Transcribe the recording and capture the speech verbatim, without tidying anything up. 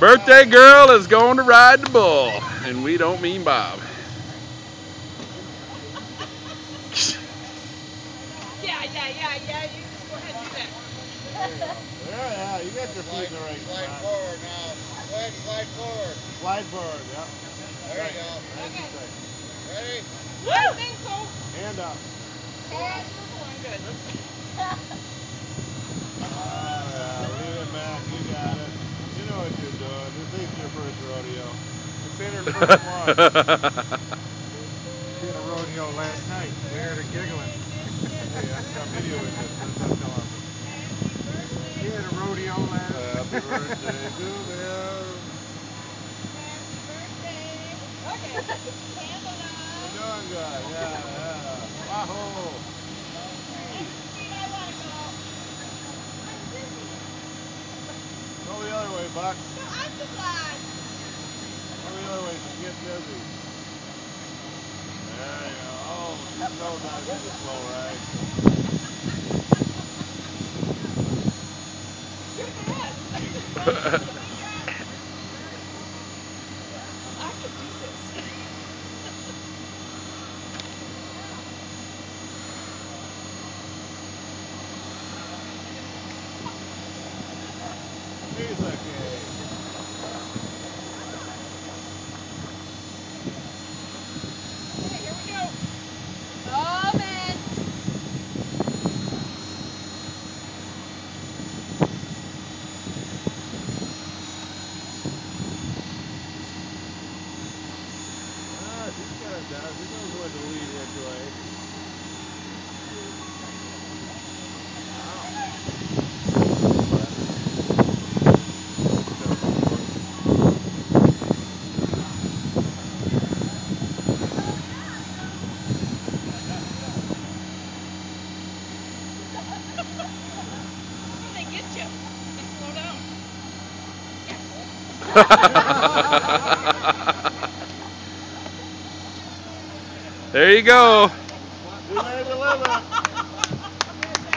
Birthday girl is going to ride the bull, and we don't mean Bob. Yeah, yeah, yeah, yeah. You just go ahead and do that. There you go. There, yeah, you got your feet in the right Slide spot. forward now. Go ahead and slide forward. Slide forward, yep. There Right. you go. Nice and tight. Ready? I think so. Hand up. Hand. Good. Oh, yeah, leave it back. You got it. You know what you're doing. This ain't your first rodeo. It's been her first one. She had a rodeo last night. We heard her giggling. Hey, I've got video with this. That's what I'm telling you. She had a rodeo last night. Happy birthday to Bill. Happy birthday. Okay. Candle You're on. doing good. Yeah, yeah. Wahoo. Speed I want to go. I'm dizzy. Go the other way, Buck. No, I'm the glad. Go the other way so you get dizzy. There you go. Oh, she's so nice. She's a slow ride. You're good. I could do this. He's okay. Okay, here we go. Oh, man. Ah, she's got it down. She knows when to lead which way. When they get you, you slow down. There you go. We made the limit.